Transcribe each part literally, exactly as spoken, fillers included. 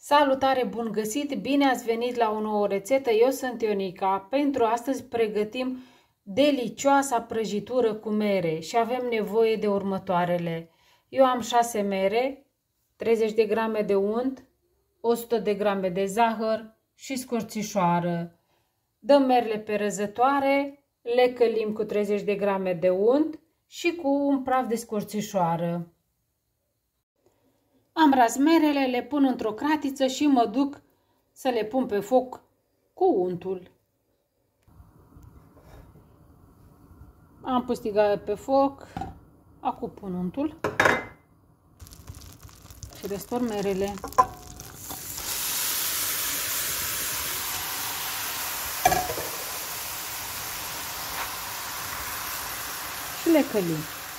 Salutare, bun găsit! Bine ați venit la o nouă rețetă. Eu sunt Ionica. Pentru astăzi pregătim delicioasa prăjitură cu mere și avem nevoie de următoarele. Eu am șase mere, treizeci de grame de unt, o sută de grame de zahăr și scorțișoară. Dăm merele pe răzătoare, le călim cu treizeci de grame de unt și cu un praf de scorțișoară. Am ras merele, le pun într-o cratiță și mă duc să le pun pe foc cu untul. Am pus tigaia pe foc, acum pun untul și destor merele. Și le călim.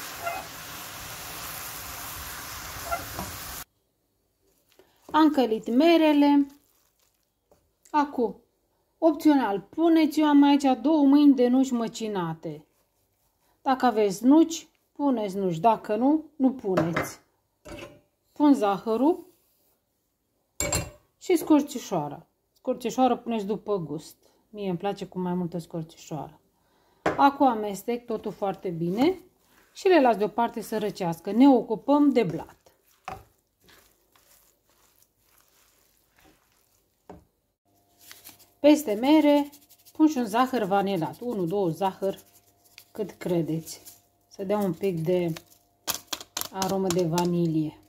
Am călit merele. Acum, opțional, puneți, eu am aici două mâini de nuci măcinate. Dacă aveți nuci, puneți nuci. Dacă nu, nu puneți. Pun zahărul și scorțișoara. Scorțișoara puneți după gust. Mie îmi place cu mai multă scorțișoară. Acum amestec totul foarte bine și le las deoparte să răcească. Ne ocupăm de blat. Peste mere pun și un zahăr vanilat, unu doi zahăr, cât credeți, să dea un pic de aromă de vanilie.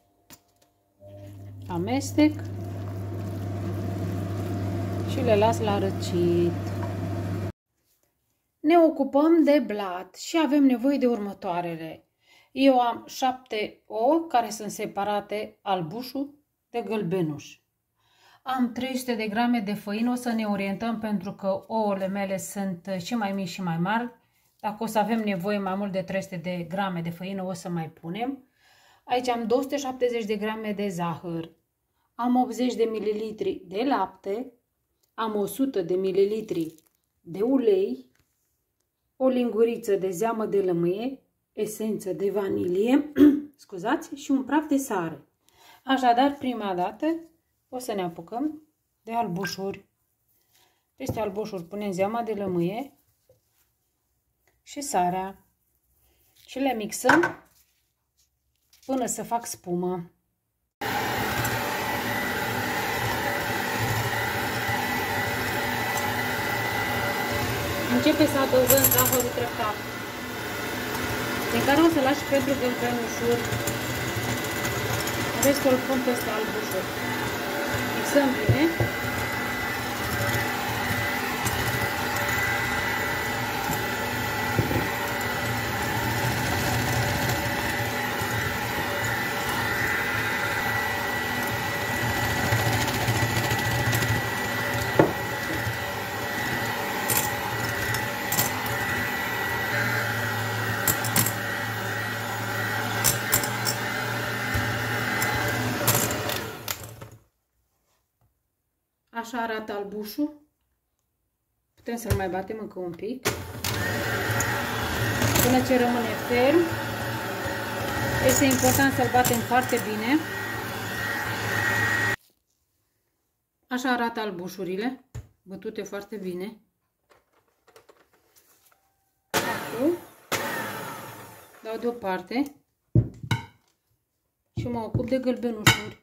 Amestec și le las la răcit. Ne ocupăm de blat și avem nevoie de următoarele. Eu am șapte ouă care sunt separate, albușul de gălbenuș. Am trei sute de grame de făină, o să ne orientăm pentru că ouăle mele sunt și mai mici și mai mari. Dacă o să avem nevoie mai mult de trei sute de grame de făină, o să mai punem. Aici am două sute șaptezeci de grame de zahăr, am optzeci de mililitri de lapte, am o sută de mililitri de ulei, o linguriță de zeamă de lămâie, esență de vanilie, scuzați, și un praf de sare. Așadar, prima dată o să ne apucăm de albușuri. Peste albușuri punem zeama de lămâie și sarea și le mixăm până să fac spumă. Începe să adăugăm zahărul treptat, de care o să lași pentru gălbenușuri. Restul îl pun peste albușuri. Mixăm bine. Așa arată albușul. Putem să-l mai batem încă un pic până ce rămâne ferm. Este important să-l batem foarte bine. Așa arată albușurile, bătute foarte bine. Acum dau deoparte și mă ocup de gălbenușuri.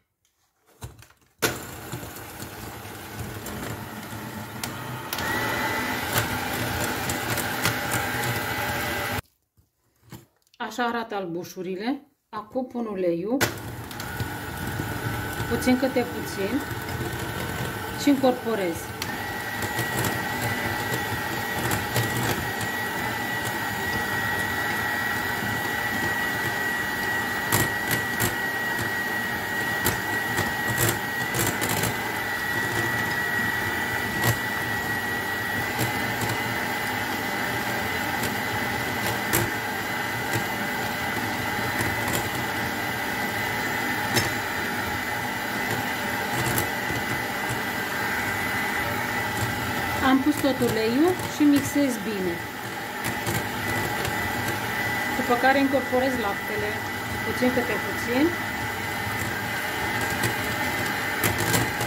Așa arată albușurile. Acum pun uleiul, puțin câte puțin, și încorporez. Am pus tot uleiul și mixez bine. După care incorporez laptele, puțin câte puțin.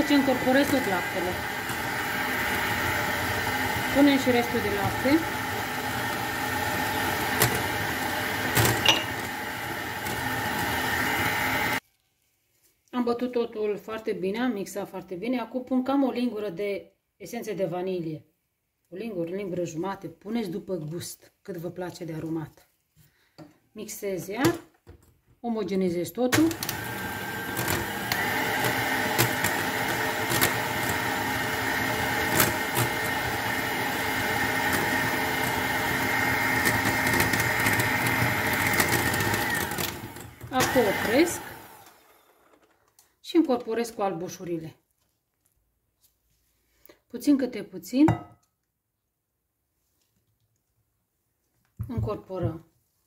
Aici încorporez tot laptele. Punem și restul de lapte. Am bătut totul foarte bine, am mixat foarte bine. Acum pun cam o lingură de esențe de vanilie. O lingură, o lingură jumate. Puneți după gust, cât vă place de aromat. Mixez iar. Omogenizez totul. Acum opresc și încorporez cu albușurile. Puțin câte puțin încorporăm.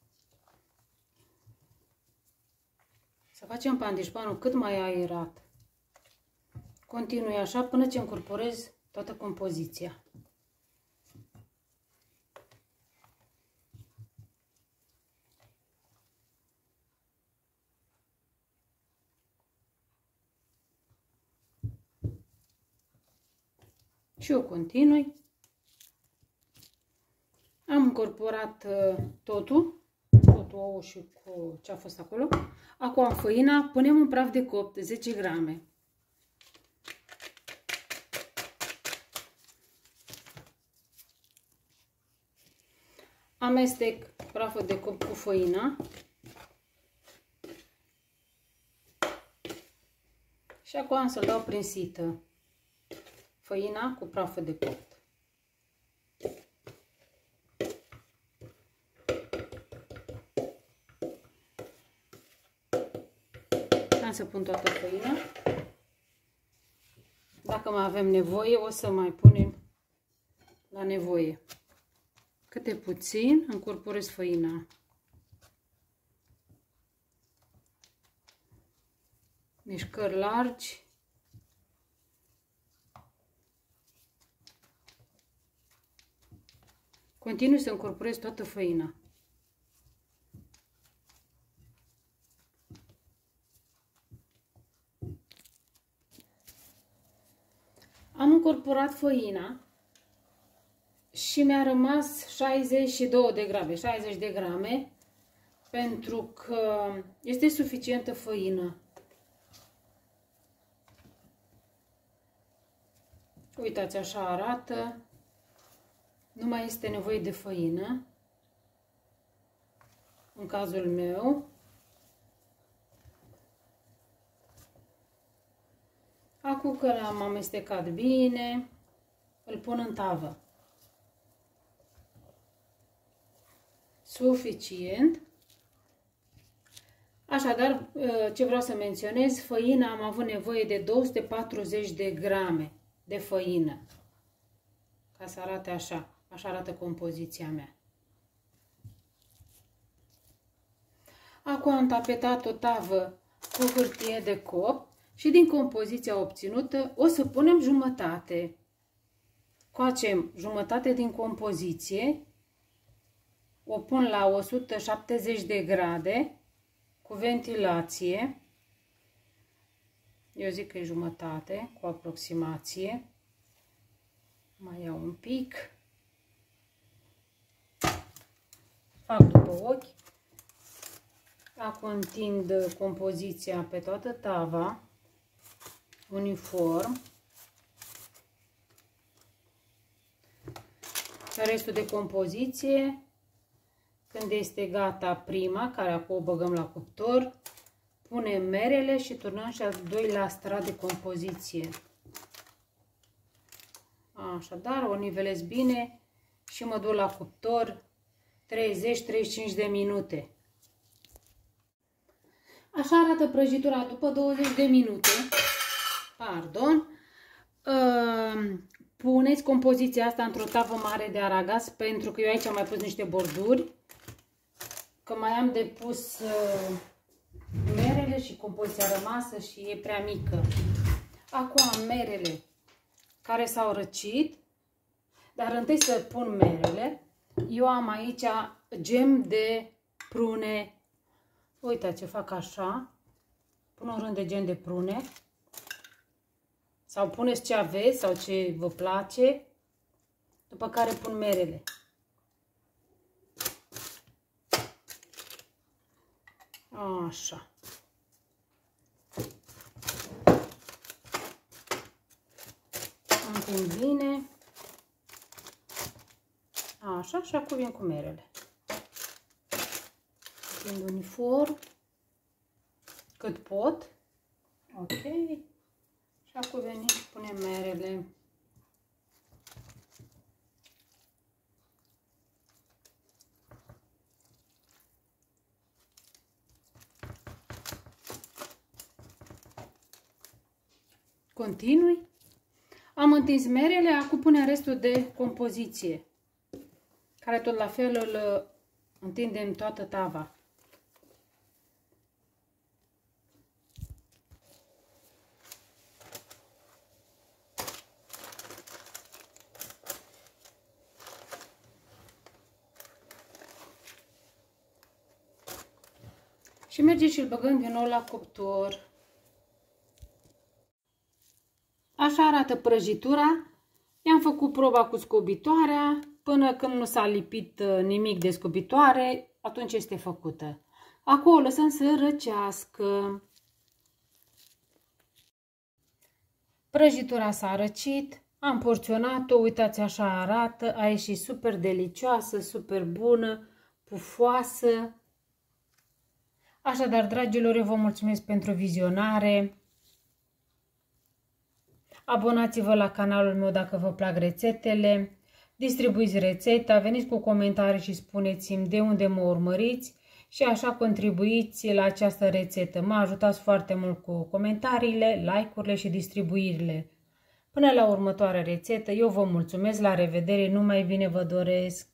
Să facem pandișpanul cât mai aerat. Continui așa până ce încorporez toată compoziția. Și eu continui. Am încorporat totul, totul ou și cu ce a fost acolo. Acum am făina, punem în praf de copt zece grame. Amestec praful de copt cu făina. Și acum am să-l dau prin sită. Făina cu praful de copt. Am să pun toată făina. Dacă mai avem nevoie, o să mai punem la nevoie. Câte puțin încorporez făina. Mișcări largi. Continui să încorporez toată făina. Am încorporat făina și mi-a rămas șaizeci și două de grame, șaizeci de grame, pentru că este suficientă făină. Uitați, așa arată. Nu mai este nevoie de făină, în cazul meu. Acum că l-am amestecat bine, îl pun în tavă. Suficient. Așadar, ce vreau să menționez, făina am avut nevoie de două sute patruzeci de grame de făină. Ca să arate așa. Așa arată compoziția mea. Acum am tapetat o tavă cu hârtie de copt și din compoziția obținută o să punem jumătate. Coacem jumătate din compoziție, o pun la o sută șaptezeci de grade cu ventilație. Eu zic că e jumătate, cu aproximație. Mai iau un pic. Fac după ochi. Acum întind compoziția pe toată tava, uniform. Restul de compoziție, când este gata prima, care acum o băgăm la cuptor, punem merele și turnăm și al doilea strat de compoziție. Așadar, o nivelez bine și mă duc la cuptor treizeci treizeci și cinci de minute. Așa arată prăjitura după douăzeci de minute. Pardon. Puneți compoziția asta într-o tavă mare de aragaz, pentru că eu aici am mai pus niște borduri, că mai am de pus merele și compoziția rămasă și e prea mică. Acum am merele care s-au răcit, dar întâi să pun merele. Eu am aici gem de prune. Uitați, ce fac așa. Pun un rând de gem de prune. Sau puneți ce aveți sau ce vă place, după care pun merele. Așa. Împing bine. Așa, și acum vin cu merele. Împing uniform cât pot. Ok. Și acum venim și punem merele. Continui. Am întins merele, acum punem restul de compoziție, care tot la fel îl întindem toată tava. Și mergem și îl băgăm din nou la cuptor. Așa arată prăjitura. I-am făcut proba cu scobitoarea. Până când nu s-a lipit nimic de scobitoare, atunci este făcută. Acum o lăsăm să răcească. Prăjitura s-a răcit. Am porționat-o. Uitați, așa arată. A ieșit super delicioasă, super bună, pufoasă. Așadar, dragilor, eu vă mulțumesc pentru vizionare. Abonați-vă la canalul meu dacă vă plac rețetele. Distribuiți rețeta, veniți cu comentarii și spuneți-mi de unde mă urmăriți și așa contribuiți la această rețetă. Mă ajutați foarte mult cu comentariile, like-urile și distribuirile. Până la următoarea rețetă, eu vă mulțumesc, la revedere, numai bine vă doresc!